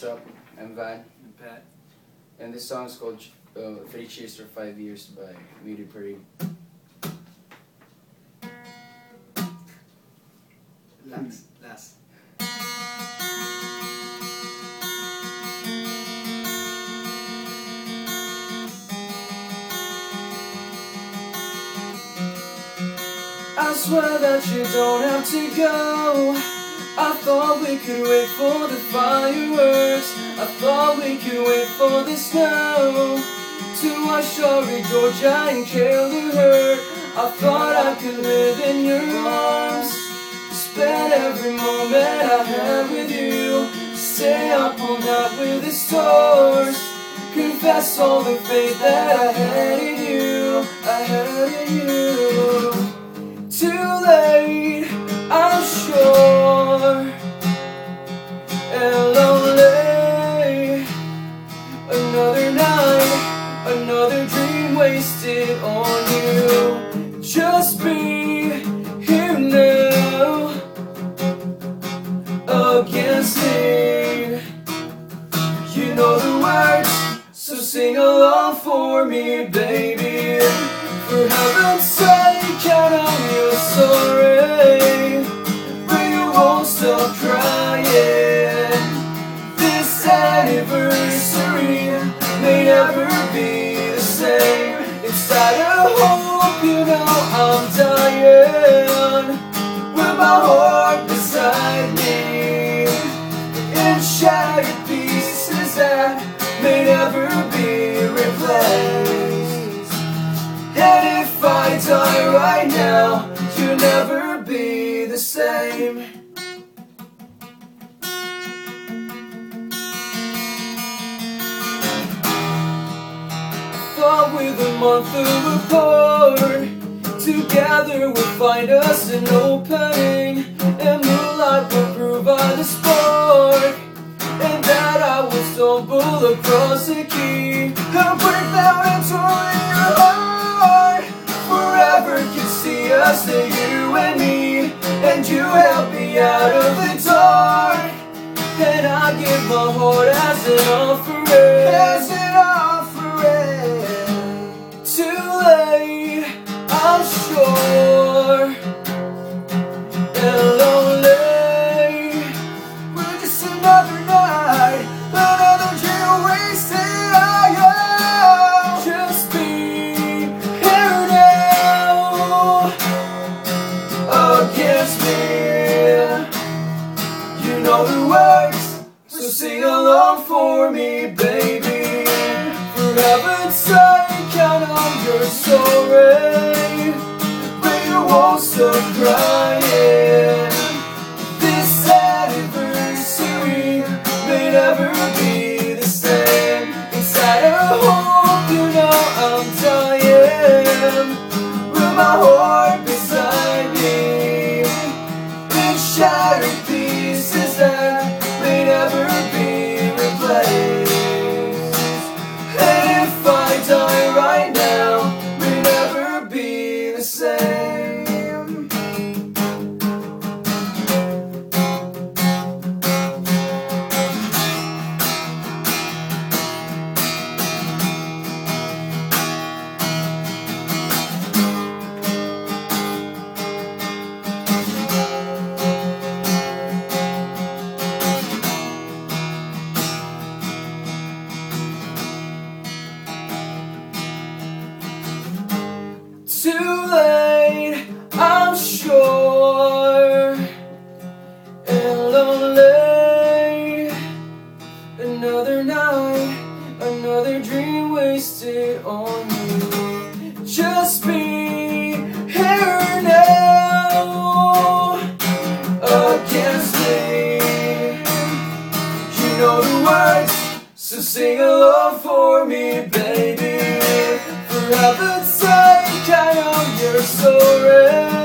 what's up? I'm Van. I'm Pat. And this song is called 3 Cheers for 5 Years by Moody Parade. Last. I swear that you don't have to go. I thought we could wait for the fireworks. I thought we could wait for the snow to wash over Georgia and kill the hurt. I thought I could live in your arms, spend every moment I had with you, stay up all night with the stars, confess all the faith that I had in you, I had in you. Too late, I'm sure, and lonely. Another night, another dream wasted on you. Just be here now, against me. You know the words, so sing along for me, baby. For heaven's sake, I know you're sorry, but you won't stop crying. This anniversary may never be the same. Inside I hope you know I'm dying, with my heart beside me, in shattered pieces that may never be replaced. And if I die right now, you'll never be the same. Thought with a month apart, together we'll find us an opening, and moonlight will provide the spark, and that I will stumble across the key, and break down and turn your heart. Forever can see us, the you and me, and you help me out of the dark, and I give my heart as an offering, as an offering. Too late, I'm sure, and lonely. We're just another night, another dream wasted. Just be here now, against me. You know the words, so sing along for me, baby. For heaven's sake, I know you're sorry, but you won't stop crying. This anniversary may never be the same. Inside I hope you know I'm dying, with my heart beside me, in shattered pieces that may never be replaced. And if I die right now, may never be the same. Too late, I'm sure, and lonely. Another night, another dream wasted on you. Just be here now, against me. You know the words, so sing along for me, baby. For heaven's sake, I know you're sorry,